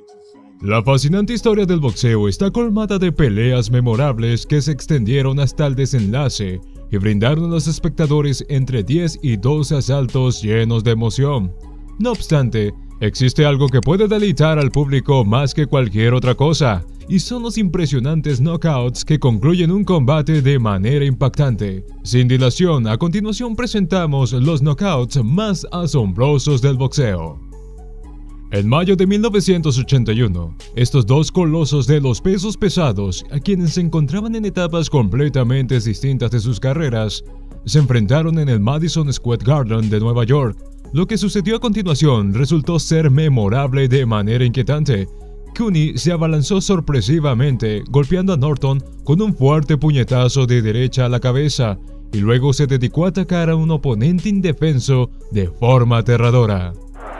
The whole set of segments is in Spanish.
La fascinante historia del boxeo está colmada de peleas memorables que se extendieron hasta el desenlace y brindaron a los espectadores entre 10 y 12 asaltos llenos de emoción. No obstante, existe algo que puede deleitar al público más que cualquier otra cosa, y son los impresionantes knockouts que concluyen un combate de manera impactante. Sin dilación, a continuación presentamos los knockouts más asombrosos del boxeo. En mayo de 1981, estos dos colosos de los pesos pesados, a quienes se encontraban en etapas completamente distintas de sus carreras, se enfrentaron en el Madison Square Garden de Nueva York. Lo que sucedió a continuación resultó ser memorable de manera inquietante. Cooney se abalanzó sorpresivamente, golpeando a Norton con un fuerte puñetazo de derecha a la cabeza, y luego se dedicó a atacar a un oponente indefenso de forma aterradora.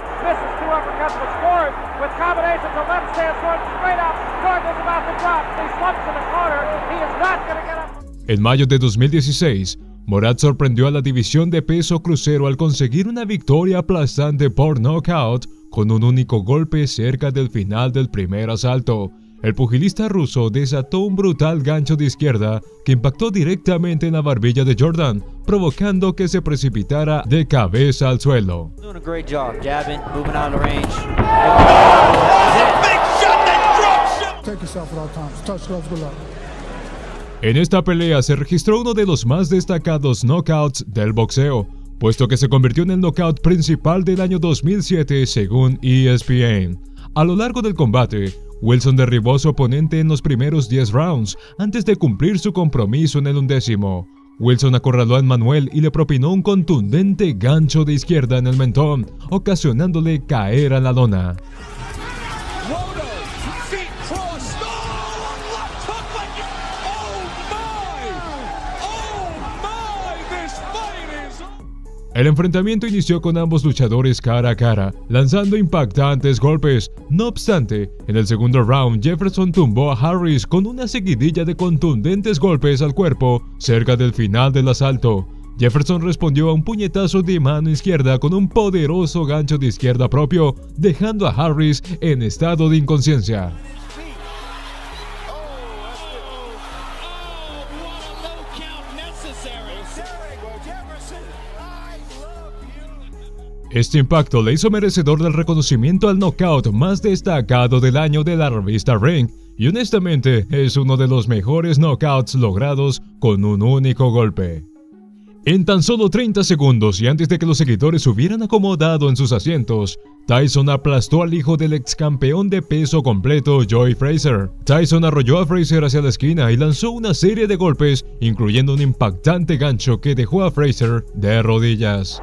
En mayo de 2016, Morat sorprendió a la división de peso crucero al conseguir una victoria aplastante por knockout con un único golpe cerca del final del primer asalto. El pugilista ruso desató un brutal gancho de izquierda que impactó directamente en la barbilla de Jordan, provocando que se precipitara de cabeza al suelo. En esta pelea se registró uno de los más destacados knockouts del boxeo, puesto que se convirtió en el knockout principal del año 2007 según ESPN. A lo largo del combate, Wilson derribó a su oponente en los primeros 10 rounds antes de cumplir su compromiso en el 11º. Wilson acorraló a Emmanuel y le propinó un contundente gancho de izquierda en el mentón, ocasionándole caer a la lona. El enfrentamiento inició con ambos luchadores cara a cara, lanzando impactantes golpes. No obstante, en el segundo round, Jefferson tumbó a Harris con una seguidilla de contundentes golpes al cuerpo cerca del final del asalto. Jefferson respondió a un puñetazo de mano izquierda con un poderoso gancho de izquierda propio, dejando a Harris en estado de inconsciencia. Este impacto le hizo merecedor del reconocimiento al knockout más destacado del año de la revista Ring, y honestamente es uno de los mejores knockouts logrados con un único golpe. En tan solo 30 segundos y antes de que los seguidores se hubieran acomodado en sus asientos, Tyson aplastó al hijo del ex campeón de peso completo Joe Frazier. Tyson arrolló a Frazier hacia la esquina y lanzó una serie de golpes, incluyendo un impactante gancho que dejó a Frazier de rodillas.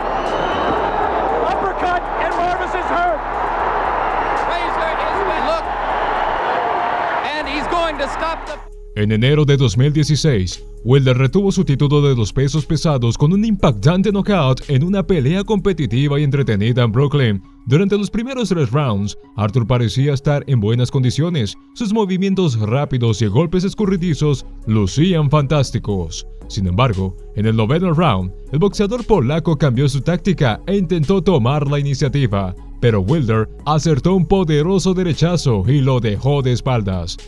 En enero de 2016, Wilder retuvo su título de los pesos pesados con un impactante knockout en una pelea competitiva y entretenida en Brooklyn. Durante los primeros 3 rounds, Arthur parecía estar en buenas condiciones. Sus movimientos rápidos y golpes escurridizos lucían fantásticos. Sin embargo, en el 9º round, el boxeador polaco cambió su táctica e intentó tomar la iniciativa, pero Wilder acertó un poderoso derechazo y lo dejó de espaldas.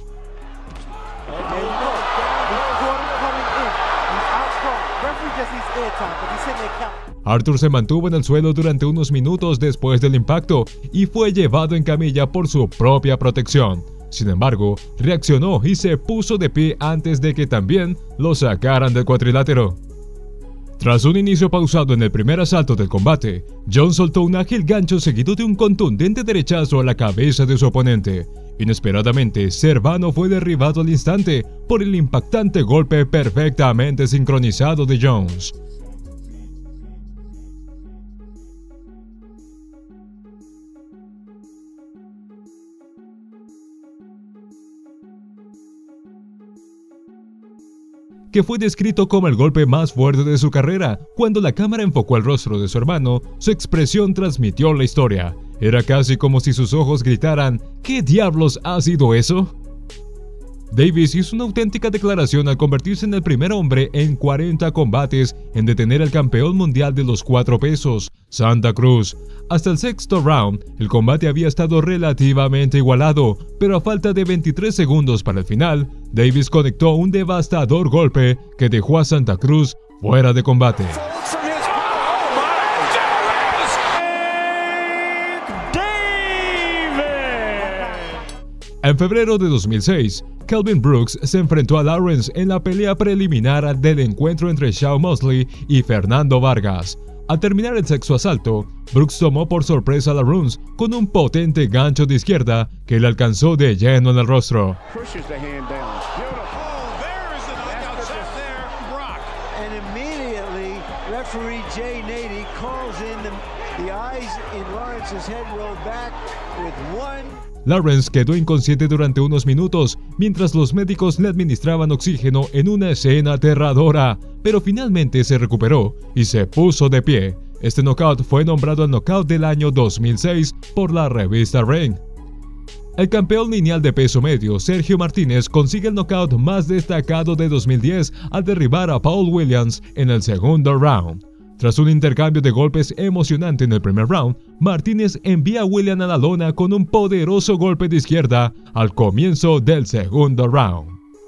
Arthur se mantuvo en el suelo durante unos minutos después del impacto y fue llevado en camilla por su propia protección. Sin embargo, reaccionó y se puso de pie antes de que también lo sacaran del cuadrilátero. Tras un inicio pausado en el primer asalto del combate, John soltó un ágil gancho seguido de un contundente derechazo a la cabeza de su oponente. Inesperadamente, Servano fue derribado al instante por el impactante golpe perfectamente sincronizado de Jones. Que fue descrito como el golpe más fuerte de su carrera. Cuando la cámara enfocó el rostro de su hermano, su expresión transmitió la historia. Era casi como si sus ojos gritaran: ¿qué diablos ha sido eso? Davis hizo una auténtica declaración al convertirse en el primer hombre en 40 combates en detener al campeón mundial de los 4 pesos, Santa Cruz. Hasta el sexto round, el combate había estado relativamente igualado, pero a falta de 23 segundos para el final, Davis conectó un devastador golpe que dejó a Santa Cruz fuera de combate. En febrero de 2006, Kelvin Brooks se enfrentó a Lawrence en la pelea preliminar del encuentro entre Sean Mosley y Fernando Vargas. Al terminar el sexto asalto, Brooks tomó por sorpresa a Lawrence con un potente gancho de izquierda que le alcanzó de lleno en el rostro. Lawrence quedó inconsciente durante unos minutos mientras los médicos le administraban oxígeno en una escena aterradora, pero finalmente se recuperó y se puso de pie. Este knockout fue nombrado el knockout del año 2006 por la revista Ring. El campeón lineal de peso medio, Sergio Martínez, consigue el knockout más destacado de 2010 al derribar a Paul Williams en el segundo round. Tras un intercambio de golpes emocionante en el primer round, Martínez envía a Williams a la lona con un poderoso golpe de izquierda al comienzo del segundo round.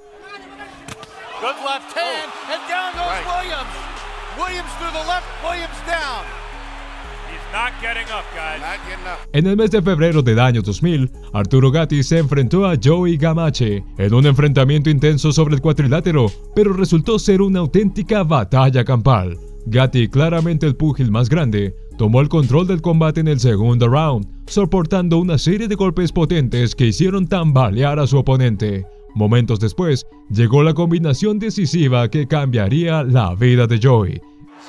Good left hand, and down goes Williams. Williams through the left, Williams down. He's not getting up, guys. Not getting up. En el mes de febrero del año 2000, Arturo Gatti se enfrentó a Joey Gamache en un enfrentamiento intenso sobre el cuadrilátero, pero resultó ser una auténtica batalla campal. Gatti, claramente el púgil más grande, tomó el control del combate en el segundo round, soportando una serie de golpes potentes que hicieron tambalear a su oponente. Momentos después, llegó la combinación decisiva que cambiaría la vida de Joey.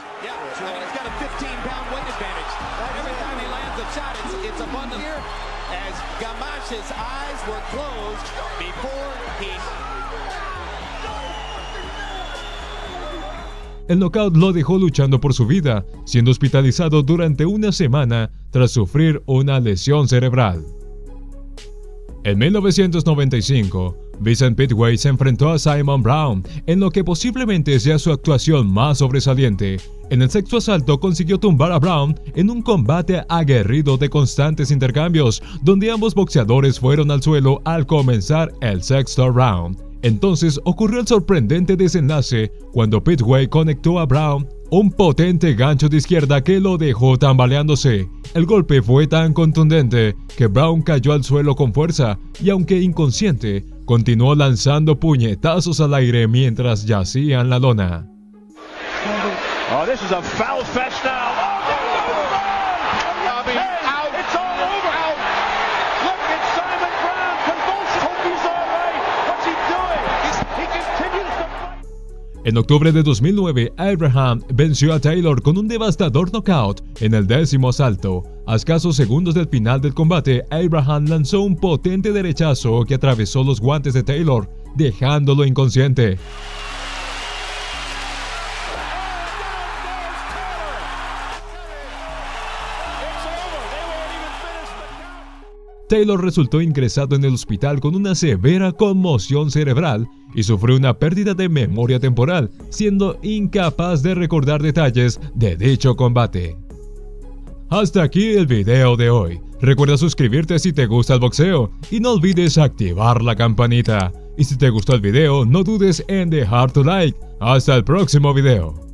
El knockout lo dejó luchando por su vida, siendo hospitalizado durante una semana tras sufrir una lesión cerebral. En 1995, Vincent Pitway se enfrentó a Simon Brown en lo que posiblemente sea su actuación más sobresaliente. En el sexto asalto consiguió tumbar a Brown en un combate aguerrido de constantes intercambios, donde ambos boxeadores fueron al suelo al comenzar el sexto round. Entonces ocurrió el sorprendente desenlace cuando Pitway conectó a Brown un potente gancho de izquierda que lo dejó tambaleándose. El golpe fue tan contundente que Brown cayó al suelo con fuerza y, aunque inconsciente, continuó lanzando puñetazos al aire mientras yacía en la lona. Oh, this is a foul fest now. En octubre de 2009, Abraham venció a Taylor con un devastador knockout en el 10º asalto. A escasos segundos del final del combate, Abraham lanzó un potente derechazo que atravesó los guantes de Taylor, dejándolo inconsciente. Taylor resultó ingresado en el hospital con una severa conmoción cerebral y sufrió una pérdida de memoria temporal, siendo incapaz de recordar detalles de dicho combate. Hasta aquí el video de hoy. Recuerda suscribirte si te gusta el boxeo y no olvides activar la campanita. Y si te gustó el video, no dudes en dejar tu like. Hasta el próximo video.